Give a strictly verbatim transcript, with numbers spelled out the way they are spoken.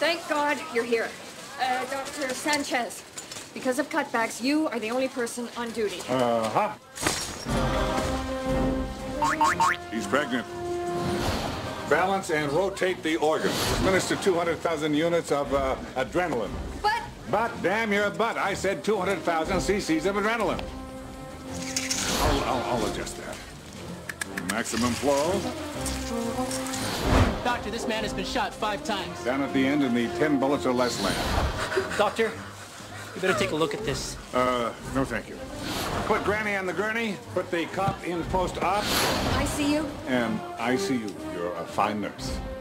Thank God you're here. Uh, Doctor Sanchez, because of cutbacks, you are the only person on duty. Uh-huh. He's pregnant. Balance and rotate the organ. Administer two hundred thousand units of uh, adrenaline. But... But, damn, you're a butt. I said two hundred thousand cc's of adrenaline. I'll, I'll, I'll adjust that. Maximum flow. Doctor, this man has been shot five times. Down at the end in the ten bullets or less land. Doctor, you better take a look at this. Uh, no thank you. Put Granny on the gurney. Put the cop in post-op. I see you. And I see you. You're a fine nurse.